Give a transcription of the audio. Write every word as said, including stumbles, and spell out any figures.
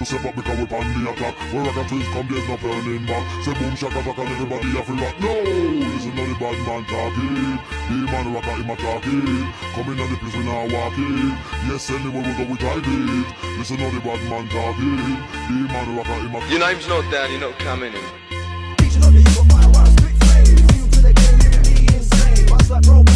to step up because we're on the attack. Where rock and twist come, there's no turning back. Say boom, shaka, shaka, and everybody have to rock. No, listen to the bad man talking. The man rock out him a talking. Coming on the place we now walking. Yes, anywhere we go we drive it. Listen to the bad man talking. The man rock out him a talking. Your name's not Dan, you're not coming in. Teaching on the you got fire, spit flames. See you to the game, living me insane. Bust like bro.